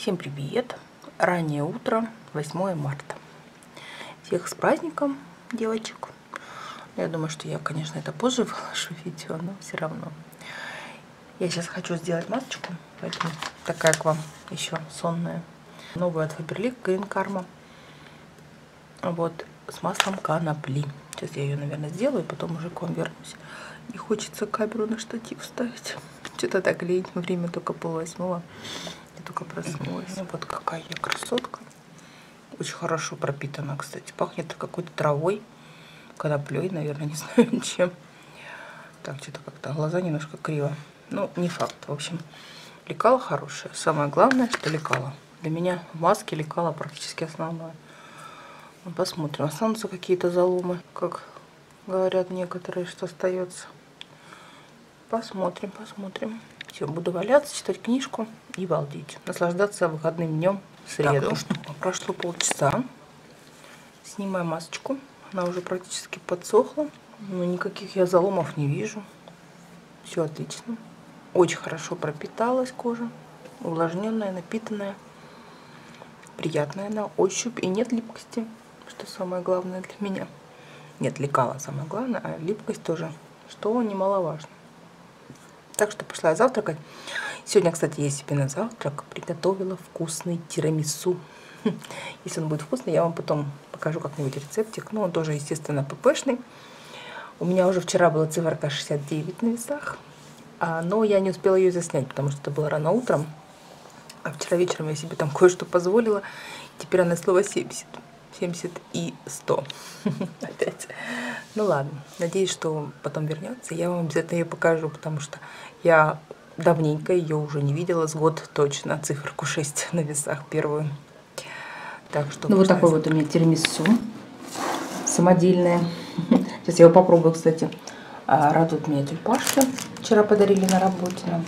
Всем привет! Раннее утро, 8 марта. Всех с праздником, девочек. Я думаю, что я, конечно, это позже выложу видео, но все равно. Я сейчас хочу сделать масочку, поэтому такая к вам еще сонная. Новую от Faberlic Green Karma. Вот, с маслом конопли. Сейчас я ее, наверное, сделаю, и потом уже к вам вернусь. Не хочется камеру на штатив ставить. Что-то так лень, время только 7:30. Я только проснулась. Вот какая я красотка. Очень хорошо пропитана, кстати. Пахнет какой-то травой, коноплей, наверное, не знаю чем. Так, что-то как-то глаза немножко криво. Ну, не факт. В общем, лекало хорошее. Самое главное, что лекало. Для меня в маске лекало практически основное. Посмотрим, останутся какие-то заломы, как говорят некоторые, что остается. Посмотрим, посмотрим. Все, буду валяться, читать книжку и балдеть. Наслаждаться выходным днем в среду. Так, ну что, прошло полчаса. Снимаю масочку. Она уже практически подсохла. Но никаких я заломов не вижу. Все отлично. Очень хорошо пропиталась кожа. Увлажненная, напитанная. Приятная на ощупь. И нет липкости, что самое главное для меня. Нет, лекала самое главное, а липкость тоже, что немаловажно. Так что пошла я завтракать. Сегодня, кстати, я себе на завтрак приготовила вкусный тирамису. Если он будет вкусный, я вам потом покажу как-нибудь рецептик. Ну, он тоже, естественно, ППшный. У меня уже вчера была циферка 69 на весах. Но я не успела ее заснять, потому что это было рано утром. А вчера вечером я себе там кое-что позволила. Теперь она снова 70. 70 и 100. Опять. Ну ладно. Надеюсь, что потом вернется. Я вам обязательно ее покажу, потому что я давненько ее уже не видела. С год точно. Циферку 6 на весах первую. Так что... Ну вот такой вот у меня тирамису. Самодельное. Сейчас я его попробую, кстати. Радуют меня тюльпашки. Вчера подарили на работе нам.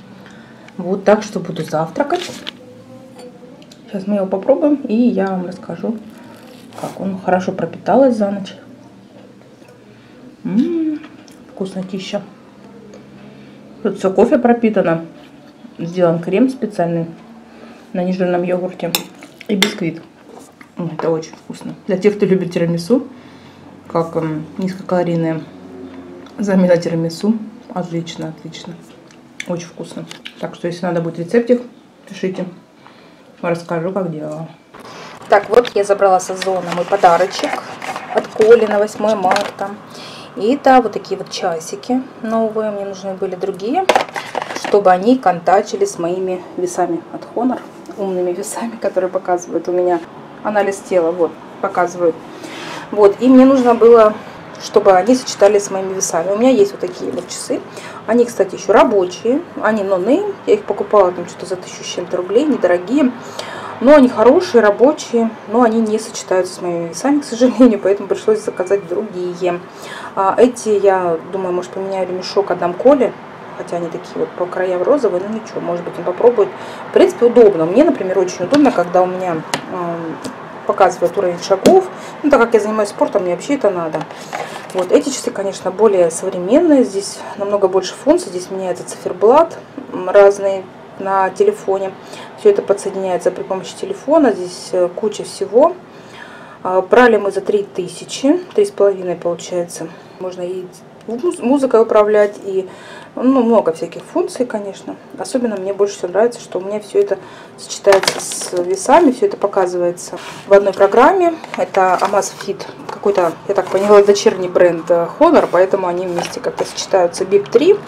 Вот так что буду завтракать. Сейчас мы его попробуем, и я вам расскажу, как он хорошо пропиталась за ночь. Вкуснотища. Тут все кофе пропитано. Сделан крем специальный на нежирном йогурте и бисквит. Это очень вкусно. Для тех, кто любит тирамису, как низкокалорийная замена тирамису. Отлично, отлично. Очень вкусно. Так что, если надо будет рецептик, пишите. Расскажу, как делала. Так, вот я забрала с Озона мой подарочек от Коли на 8 марта. И это вот такие вот часики новые. Мне нужны были другие, чтобы они контачили с моими весами от Honor. Умными весами, которые показывают у меня анализ тела. Вот, показывают. Вот, и мне нужно было, чтобы они сочетались с моими весами. У меня есть вот такие вот часы. Они, кстати, еще рабочие. Они no-name. Я их покупала там что-то за 1000 с чем-то рублей. Недорогие. Но они хорошие, рабочие. Но они не сочетаются с моими весами, к сожалению. Поэтому пришлось заказать другие. Эти, я думаю, может, поменяю ремешок, отдам Коле. Хотя они такие вот по краям розовые. Ну ничего, может быть, он попробует. В принципе, удобно. Мне, например, очень удобно, когда у меня... показывает уровень шагов. Ну, так как я занимаюсь спортом, мне вообще это надо. Вот эти часы, конечно, более современные. Здесь намного больше функций. Здесь меняется циферблат разный на телефоне. Все это подсоединяется при помощи телефона. Здесь куча всего. Брали мы за 3000. 3,5 получается. Можно и музыкой управлять, и много всяких функций, конечно. Особенно мне больше всего нравится, что у меня все это сочетается с весами, все это показывается в одной программе. Это Amazfit, какой-то, я так поняла, дочерний бренд Honor, поэтому они вместе как-то сочетаются. BIP 3,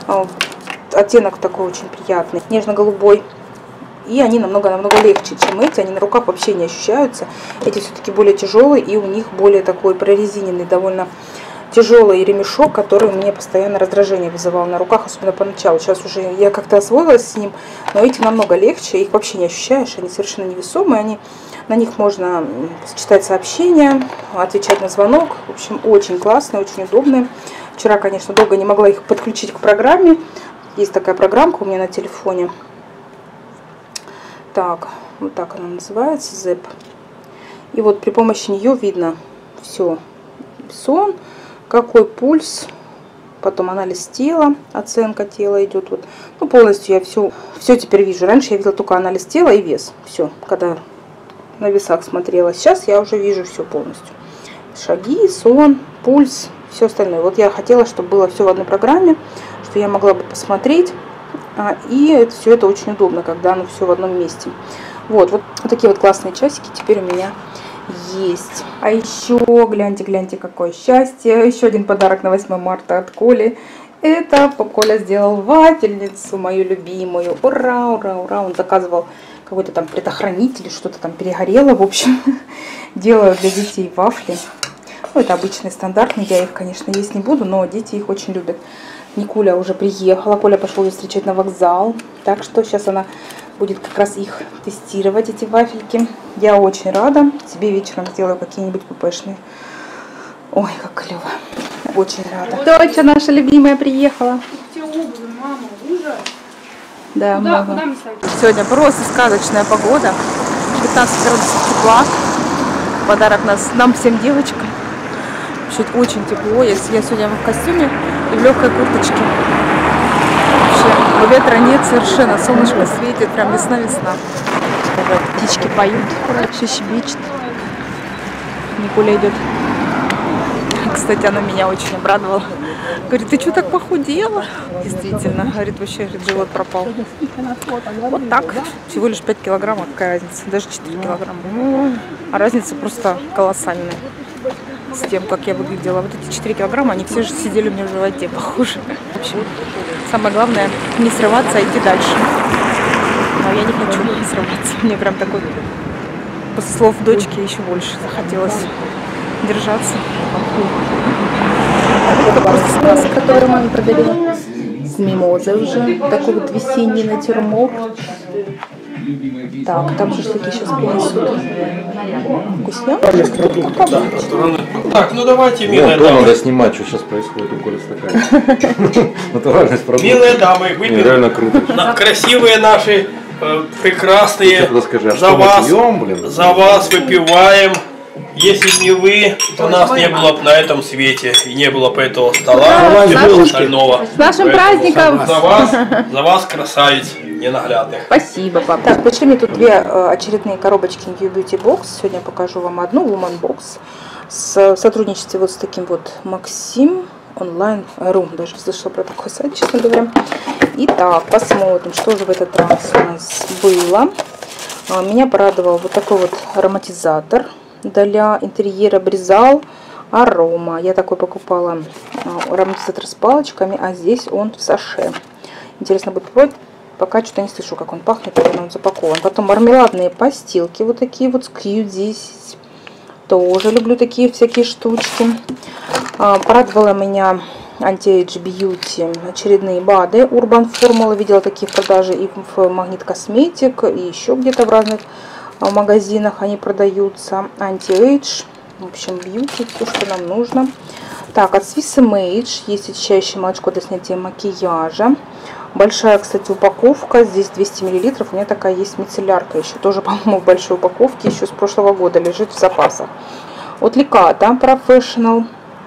оттенок такой очень приятный, нежно-голубой. И они намного-намного легче, чем эти. Они на руках вообще не ощущаются. Эти все-таки более тяжелые, и у них более такой прорезиненный, довольно тяжелый ремешок, который мне постоянно раздражение вызывал на руках, особенно поначалу. Сейчас уже я как-то освоилась с ним, но эти намного легче, их вообще не ощущаешь, они совершенно невесомые, на них можно читать сообщения, отвечать на звонок. В общем, очень классные, очень удобные. Вчера, конечно, долго не могла их подключить к программе. Есть такая программка у меня на телефоне. Так, вот так она называется, ZEP. И вот при помощи нее видно все. Сон, какой пульс, потом анализ тела, оценка тела идет. Вот. Ну, полностью я все теперь вижу. Раньше я видела только анализ тела и вес. Все, когда на весах смотрела. Сейчас я уже вижу все полностью. Шаги, сон, пульс, все остальное. Вот я хотела, чтобы было все в одной программе, что я могла бы посмотреть. И все это очень удобно, когда оно все в одном месте. Вот такие вот классные часики теперь у меня есть. А еще, гляньте, какое счастье. Еще один подарок на 8 марта от Коли. Это Коля сделал вафельницу, мою любимую. Ура, ура, ура. Он заказывал какой-то там предохранитель, что-то там перегорело. В общем, делаю для детей вафли. Ну, это обычный стандартный. Я их, конечно, есть не буду, но дети их очень любят. Никуля уже приехала. Коля пошел ее встречать на вокзал. Так что сейчас она будет как раз их тестировать, эти вафельки. Я очень рада. Тебе вечером сделаю какие-нибудь ппшные. Ой, как клево. Очень рада. Доча наша любимая приехала. Да, мама. Сегодня просто сказочная погода. 15 градусов тепла. Подарок нам всем девочкам. Вообще очень тепло. Я сегодня в костюме и в легкой курточке. Вообще ветра нет совершенно. Солнышко светит. Прям весна-весна. Птички поют. Все щебечет. Никуля идет. Кстати, она меня очень обрадовала. Говорит, ты что так похудела? Действительно, говорит, вообще живот пропал. Вот так. Всего лишь 5 килограмм, какая разница? Даже 4 килограмма. А разница просто колоссальная с тем, как я выглядела. Вот эти 4 килограмма, они все же сидели у меня в животе, похоже. В общем, самое главное, не срываться, а идти дальше. Но я не хочу срываться. Мне прям такой, после слов дочки, еще больше захотелось держаться. Это просто сказка, которую мама подарила. С мимозой уже. Такой вот весенний натюрморт. Так, там шашлыки сейчас принесут. Вкусно? Так, ну давайте, милые дамы. Надо снимать, что сейчас происходит у Коли стакане. Натуральность продукта. Милые дамы, выпьем. Реально круто. Красивые наши, прекрасные. За вас выпиваем. Если бы не вы, то нас не было бы на этом свете и не было бы этого стола, всего остального. С нашим праздником! За вас, красавиц ненаглядных. Спасибо, папа. Так, пришли мне тут две очередные коробочки New Beauty Box. Сегодня покажу вам одну, Woman Box. В сотрудничестве вот с таким вот Максим онлайн Room. Даже слышала про такой сайт, честно говоря. Итак, посмотрим, что же в этот раз у нас было. Меня порадовал вот такой вот ароматизатор для интерьера Бризал Арома. Я такой покупала ароматизатор с палочками, а здесь он в саше. Интересно будет попробовать. Пока что-то не слышу, как он пахнет, как он запакован. Потом мармеладные постилки, вот такие вот с Q10. Тоже люблю такие всякие штучки. Порадовала меня Anti-Age Beauty очередные БАДы Urban Formula. Видела такие в продаже и в Магнит Косметик, и еще где-то в разных магазинах они продаются. Anti-Age, в общем, бьюти, все, что нам нужно. Так, от Swiss Image есть очищающее молочко для снятия макияжа. Большая, кстати, упаковка. Здесь 200 мл. У меня такая есть мицеллярка еще. Тоже, по-моему, в большой упаковке. Еще с прошлого года лежит в запасах. От Леката Professional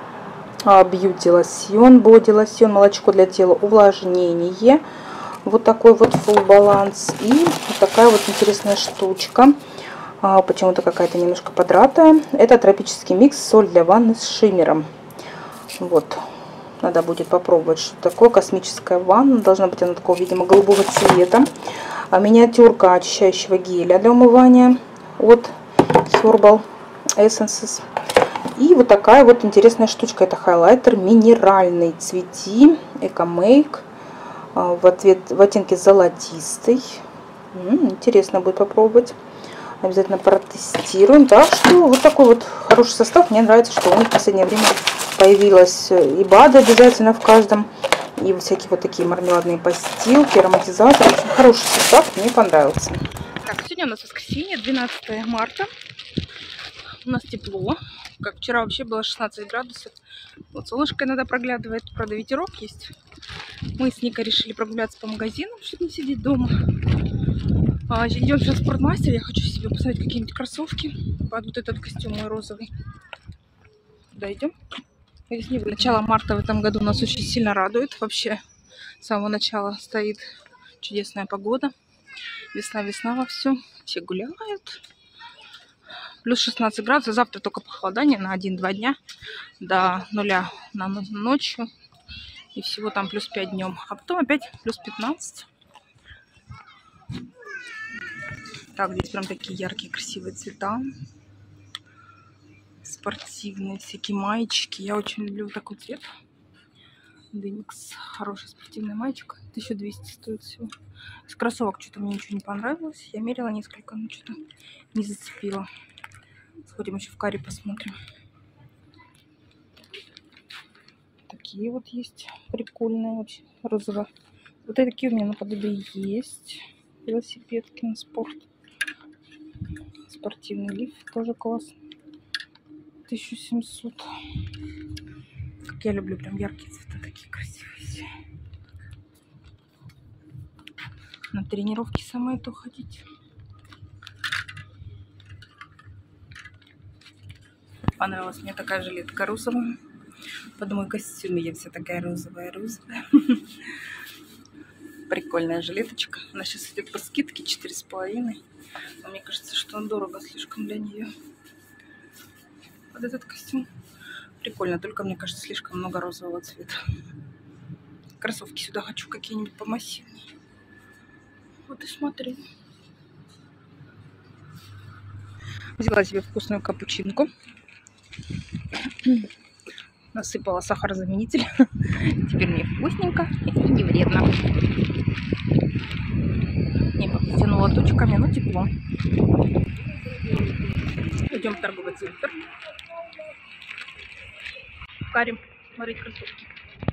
Beauty лосьон, боди лосьон, молочко для тела, увлажнение. Вот такой вот full баланс. И вот такая вот интересная штучка. Почему-то какая-то немножко подратая. Это тропический микс, соль для ванны с шиммером. Вот. Надо будет попробовать, что такое. Космическая ванна. Должна быть она такого, видимо, голубого цвета. Миниатюрка очищающего геля для умывания от Herbal Essences. И вот такая вот интересная штучка. Это хайлайтер минеральный. Цвети. Эко-мейк. В оттенке золотистый. Интересно будет попробовать. Обязательно протестируем. Так что вот такой вот хороший состав. Мне нравится, что у них в последнее время появилась и БАДы обязательно в каждом. И всякие вот такие мармеладные постилки, ароматизаторы. В общем, хороший состав. Мне понравился. Так, сегодня у нас воскресенье, 12 марта. У нас тепло. Как вчера вообще было 16 градусов. Вот солнышко иногда проглядывает. Правда, ветерок есть. Мы с Никой решили прогуляться по магазинам, чтобы не сидеть дома. Идем сейчас в спортмастер. Я хочу себе посмотреть какие-нибудь кроссовки под вот этот костюм мой розовый. Куда идем? Начало марта в этом году нас очень сильно радует. Вообще с самого начала стоит чудесная погода. Весна вовсю. Все гуляют. Плюс 16 градусов. Завтра только похолодание на 1-2 дня. До 0 на ночью. И всего там плюс 5 днем. А потом опять плюс 15. Так, здесь прям такие яркие, красивые цвета. Спортивные всякие маечки. Я очень люблю такой цвет. Демикс. Хорошая спортивная маечка. 1200 стоит всего. Из кроссовок что-то мне ничего не понравилось. Я мерила несколько, но что-то не зацепила. Сходим еще в Кари посмотрим. Такие вот есть прикольные вообще, розовые. Вот такие у меня наподобие есть. Велосипедки на спорт. Спортивный лиф тоже классно. 1700. Как я люблю прям яркие цвета, такие красивые все. На тренировки самое то ходить. Понравилась мне такая жилетка розовая. Под мой костюм я вся такая розовая. Прикольная жилеточка. Она сейчас идет по скидке 4,5. Но мне кажется, что он дорого слишком для нее. Под этот костюм. Прикольно, только мне кажется, слишком много розового цвета. Кроссовки сюда хочу какие-нибудь помассивнее. Вот и смотри. Взяла себе вкусную капучинку. Насыпала сахарозаменитель. Теперь мне вкусненько и не вредно. Не подтянула тучками, но тепло. Идем в торговый центр. Карим смотреть кроссовки.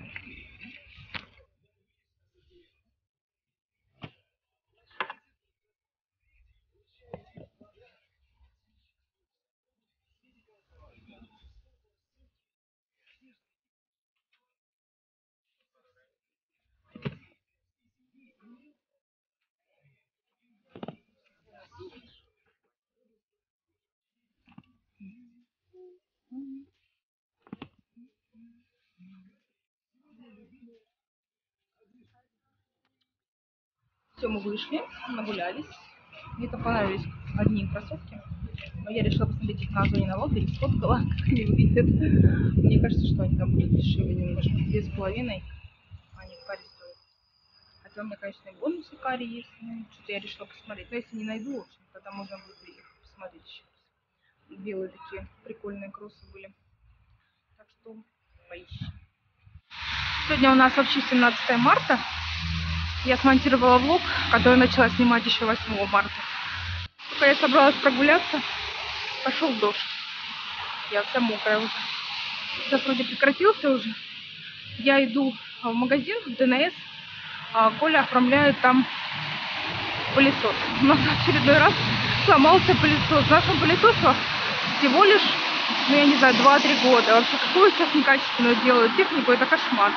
Все, мы вышли, нагулялись. Мне то понравились одни кроссовки. Но я решила посмотреть их на Озоне на Валбере. Сфоткала, как они выглядят. Мне кажется, что они там будут дешевле немножко. 2,5 они в Кари стоят. Хотя у меня, конечно, и бонусы Кари есть. Что-то я решила посмотреть. Но если не найду, в общем, тогда можно будет приехать посмотреть еще раз. Белые такие прикольные кроссы были. Так что поищем. Сегодня у нас вообще 17 марта. Я смонтировала влог, который начала снимать еще 8 марта. Только я собралась прогуляться, пошел дождь. Я вся мокрая уже. Сейчас вроде прекратился уже. Я иду в магазин, в ДНС. А Коля оформляет там пылесос. У нас в очередной раз сломался пылесос. Нашему пылесосу всего лишь, ну я не знаю, 2-3 года. Вообще, какую сейчас некачественную делают технику, это кошмар.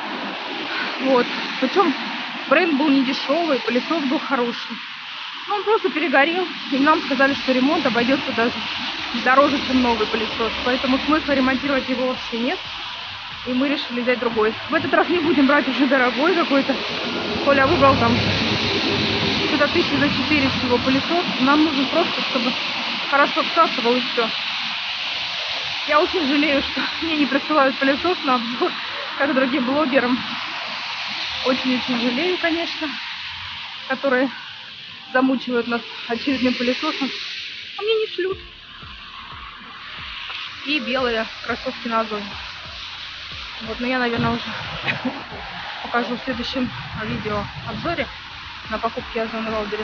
Вот. Причем бренд был не дешевый, пылесос был хороший. Но он просто перегорел. И нам сказали, что ремонт обойдется даже дороже, чем новый пылесос. Поэтому смысла ремонтировать его вообще нет. И мы решили взять другой. В этот раз не будем брать уже дорогой какой-то. Коля выбрал там что-то 1004 всего пылесос. Нам нужен просто, чтобы хорошо всасывал и все. Я очень жалею, что мне не присылают пылесос на обзор, как другим блогерам. Очень-очень жалею, конечно, которые замучивают нас очередным пылесосом. А мне не шлют. И белые кроссовки на Озоне. Вот, но я, наверное, уже покажу в следующем видео обзоре на покупки Озона Валберес.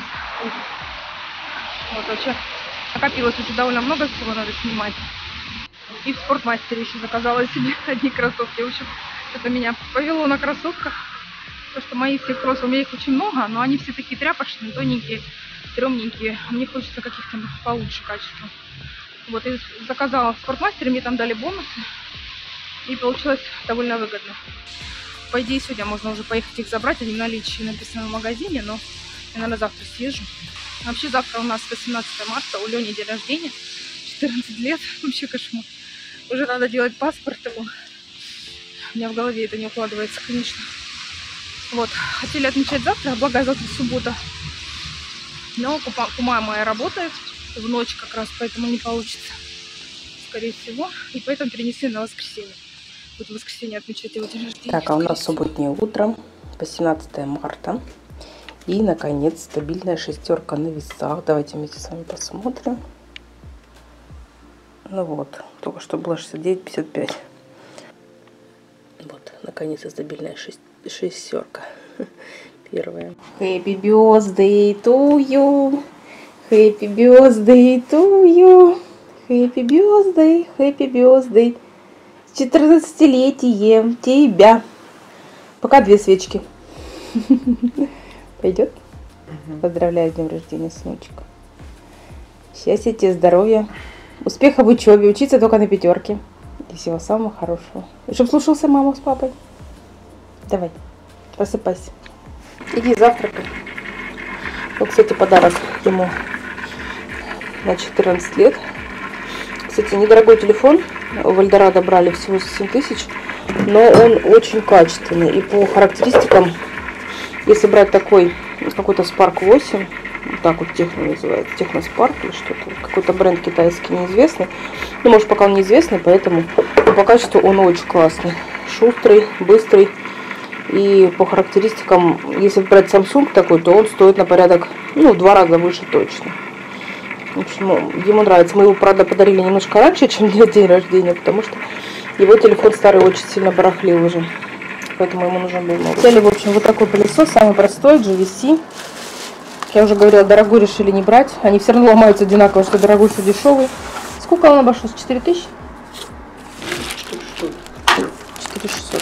Вот, вообще накопилось уже довольно много всего, надо снимать. И в Спортмастере еще заказала себе одни кроссовки. В общем, это меня повело на кроссовках. Потому что мои все кроссы, у меня их очень много, но они все такие тряпочные, тоненькие, стрёмненькие. Мне хочется каких-то получше качества. Вот, и заказала в Спортмастере, мне там дали бонусы. И получилось довольно выгодно. По идее, сегодня можно уже поехать их забрать. Они в наличии написано в магазине, но я, наверное, завтра съезжу. Вообще, завтра у нас 18 марта, у Лёни день рождения. 14 лет, вообще кошмар. Уже надо делать паспорт ему. У меня в голове это не укладывается, конечно. Вот, хотели отмечать завтра, благо завтра суббота. Но кума моя работает в ночь как раз, поэтому не получится, скорее всего. И поэтому перенесли на воскресенье. Буду в воскресенье отмечать его день рождения. Так, а у нас субботнее утро, 18 марта. И, наконец, стабильная шестерка на весах. Давайте вместе с вами посмотрим. Ну вот, только что было 69,55. Вот, наконец-то стабильная шестерка. Первая. Happy birthday to you. Happy birthday to you. Happy birthday, happy birthday. С 14-летием тебя. Пока 2 свечки. Пойдет? Поздравляю с днем рождения, сыночек. Счастья тебе, здоровья. Успеха в учебе. Учиться только на 5. И всего самого хорошего. И чтоб слушался маму с папой. Давай, просыпайся. Иди завтракай. Вот, кстати, подарок ему на 14 лет. Кстати, недорогой телефон. В Эльдорадо брали всего за 7 тысяч. Но он очень качественный. И по характеристикам, если брать такой, какой-то Spark 8, так вот техно называется, техно Spark или что-то, какой-то бренд китайский неизвестный. Ну, может, пока он неизвестный, поэтому по качеству он очень классный. Шустрый, быстрый. И по характеристикам, если брать Samsung такой, то он стоит на порядок, ну, в 2 раза выше точно. В общем, ему нравится. Мы его, правда, подарили немножко раньше, чем для день рождения, потому что его телефон старый очень сильно барахлил уже. Поэтому ему нужен был новый. Взяли, в общем, вот такой пылесос, самый простой, GVC. Я уже говорила, дорогой решили не брать. Они все равно ломаются одинаково, что дорогой, что дешевый. Сколько он обошелся? 4000? 4600.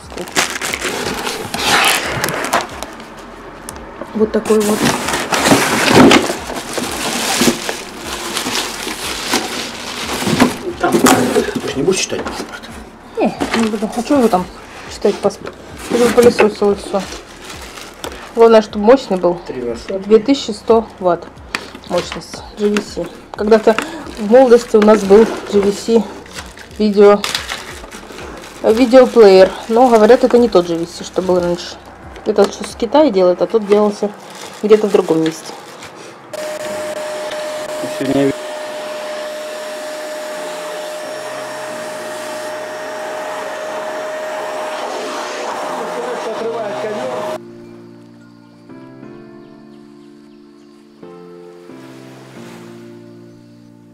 Вот такой вот. Там, ты же не будешь читать паспорт? Не буду. А что его там читать паспорт? Я же пылесосил и все. Главное, чтобы мощный был. 2100 ватт мощность. GVC. Когда-то в молодости у нас был GVC видеоплеер. Но говорят, это не тот GVC, что был раньше. Это что с Китая делает, а тот делался где-то в другом месте. Сегодня